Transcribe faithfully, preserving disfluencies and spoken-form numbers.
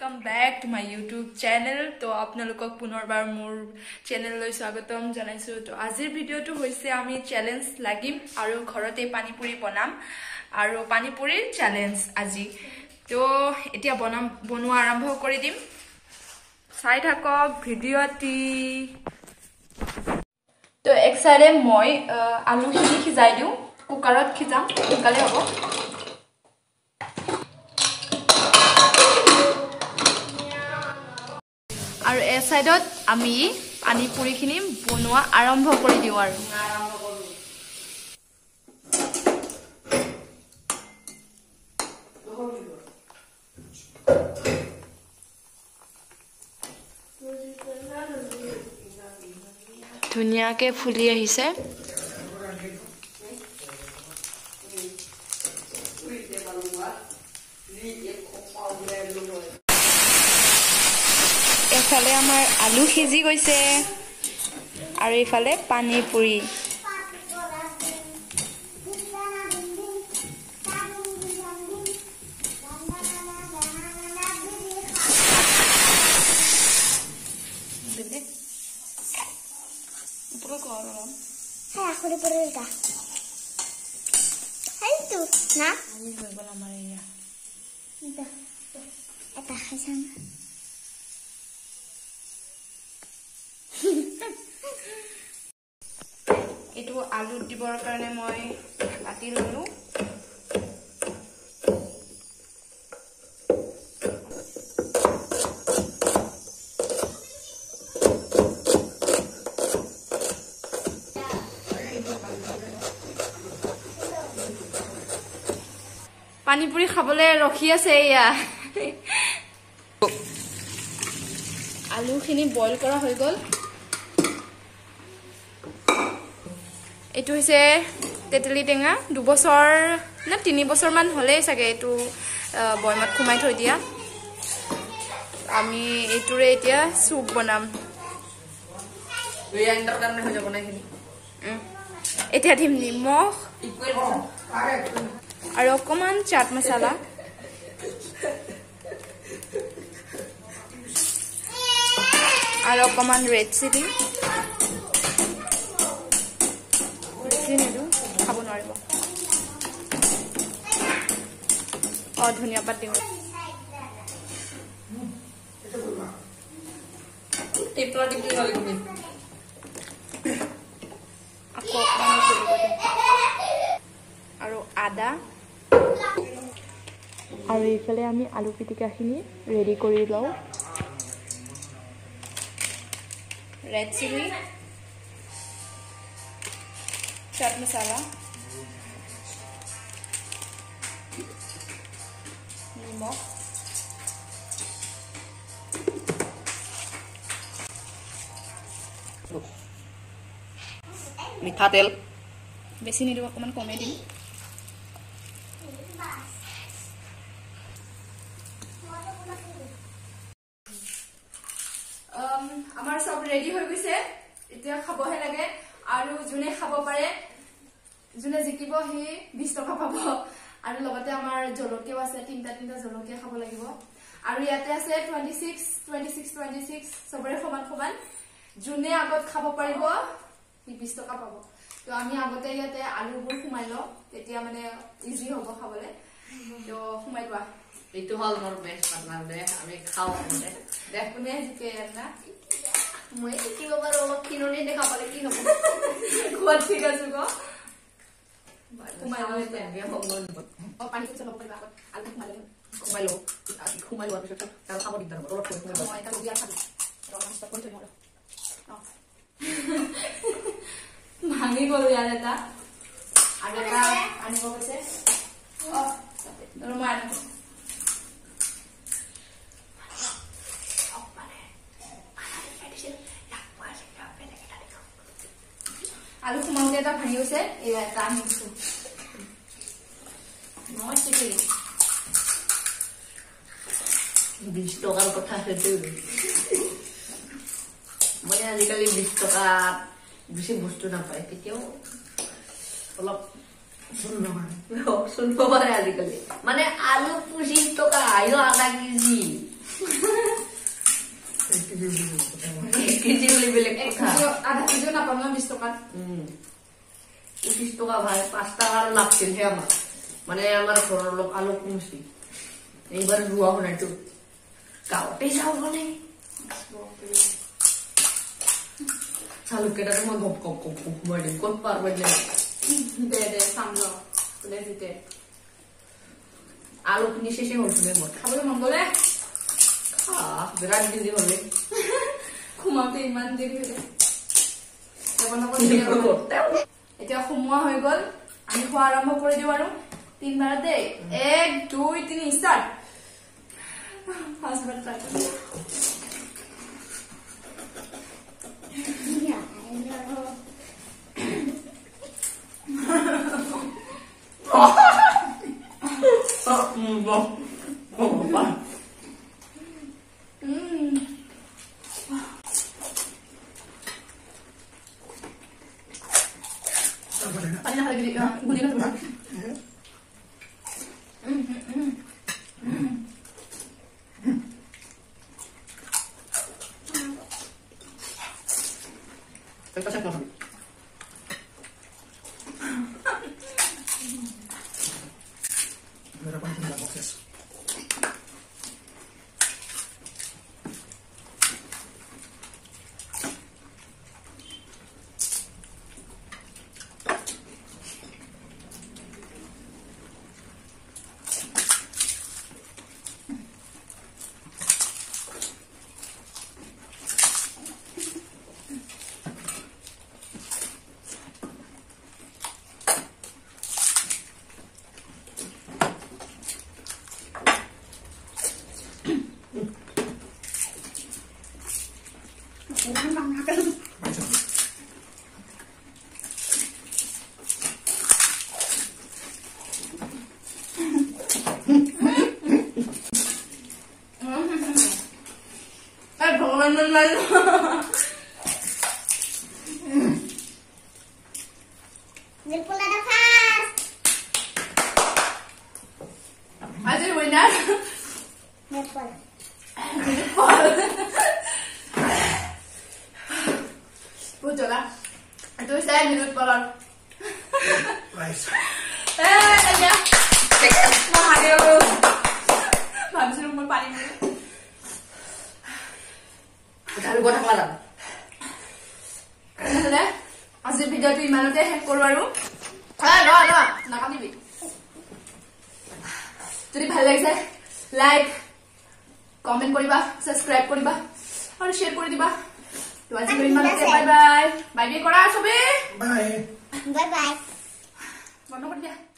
welcome back to my YouTube channel. तो आपनालोকক पुनरबार मोर channel লৈ স্বাগতম জনাইছো। তো আজিৰ ভিডিওটো হৈছে আমি চ্যালেঞ্জ লাগিম আৰু ঘৰতে পানীপুৰি বনাম আৰু পানীপুৰিৰ চ্যালেঞ্জ আজি। তো এতিয়া বনাম বনোৱা আৰম্ভ কৰি দিম। চাই থাকক ভিডিওটি। তো এক সাইডে মই আলুখিনি সিজাই দিও, কুকাৰত সিজাম, সোনকালে হ'ব। আৰু এই সাইডত আমি পানীপুৰিখিনি বনোৱা আৰম্ভ কৰি দিও আৰু ধুনিয়াকে ফুলি আহিছে। এফালে আমাৰ আলু সিজি গৈছে আৰু এফালে পানীপুৰি। এটো আলু দিবৰ কাৰণে মই কাটি ললো। পানীপুৰি খাবলৈ ৰখি আছে এয়া। আলুখিনি বইল কৰা হৈ গল। এটো হৈছে তেতেলি টেঙা, দুবছৰ না তিনি বছৰ মান হলেই চাগে এটো বয়মত খুমাই থৈ দিয়া। আমি এটোৰে এতিয়া সুপ বনাম। এতিয়া দিম নিমখ আৰু অকমান চাট মছলা আৰু অকমান ৰেড চিলি। খাব নোৱাৰিব। অ ধনিয়া পাত দিম। আকৌ আৰু আদা আৰু এইফালে আমি আলু পিটিকাখিনি ৰেডি কৰি লওঁ। ৰেড চিলি, চাট মছলা, নিমখ, মিঠাতেল বেছি নিদিব, অকমান কমে দিম। আমাৰ সব ৰেডি হৈ গৈছে, এতিয়া খাবহে লাগে। আৰু যোনে খাব পাৰে, যোনে জিকিব সি বিশ টকা পাব। আৰু লগতে আমাৰ জলকীয়াও আছে, তিনটা তিনটা জলকীয়া খাব লাগিব। আৰু ইয়াতে আছে twenty six twenty six twenty six সবৰে সমান সমান। যোনে আগত খাব পাৰিব সি বিশ টকা পাব। তো আমি আগতে ইয়াতে আলুবোৰ সোমাই লওঁ, তেতিয়া মানে ইজি হ'ব খাবলৈ। তো সোমাই লোৱা। এইটো হল মোৰ বেষ্ট পাৰ্টনাৰ দে, আমি খাওঁ দে। দে কোনে জিকে না? মই শিকিব পাৰো, অলপ খিননি দেখা পালে কি হ'ব। খোৱা ঠিক আছে গ। সোমাই লওঁ এতিয়া হ'ব। অ পানী পিছত ল'ব পাৰিবা আগত। আলু সোমাই লওঁ। সোমাই লওঁ। সোমাই লোৱাৰ পিছত তাৰ খাব দিগদাৰ হ'ব। অলপ সোমাই লওঁ। মই এটা বিয়া খাবি। ৰঙা ষ্টপ কৰি থৈ দিওঁ। অ ভাঙি গ'ল ইয়াৰ এটা। আৰু এটা আনিব গৈছে। অ আৰু মই আনিব। আলু সোমাওতে এটা ভাঙি গৈছে, এয়া এটা আনিছো। মই চিকি বিশ টকাৰ কথা সেইটো। মই আজিকালি বিশ টকা বেছি বস্তু নাপায়, তেতিয়াও অলপ শুনব পাৰে আজিকালি। মানে আলু পঁচিশ টকা, আইও আধা কেজি। কেজি হলে বেলেগ কথা আধা কেজিও নাপাম না বিশ টকাত পঁচিশ টকা ভাই পাঁচ টাকা আর লাগছিলহে আমার মানে আমার ঘরের লোক আলু কমছি এইবার রুয়া হলে একটু গাওয়াতে যাও বলে চালু কেটা তোমার গপ গপ গপ গপ ঘুমাই দিন কত পারবে না দে দে সামল তুলে দিতে আলু কিনে শেষে হলছিল মোট খাবলৈ মন গলে খা বিরাট দিদি হলে ঘুমাতে ইমান দেৰি হলে এতিয়া সোমোৱা হৈ গল আমি খোৱা আৰম্ভ কৰি দিওঁ আৰু তিনবাৰত দেই এক দুই তিনি ষ্টাৰ্ট ফাৰ্ষ্টবাৰ ট্ৰাই কৰিম Pani na lagi dia, guli na tuh. Kita cek dulu. Berapa ini dalam proses? Nipple ada fast. Aja winner. Nipple. Nipple. Betul lah. Itu saya minum pelon. Nice. Eh, aja. Mau hadir lu. Habis lu mau paling dulu. Udah gua tak malam. Ada. Azir video tu iman tu hack kor baru. Ah, no, no, nak kami bi. Jadi ভাল লাগিছে like, comment koriba, subscribe koriba, aru share kori diba. To azir iman tu bye bye. Bye bye kora sobe. Bye. Bye bye. Bondo kor dia.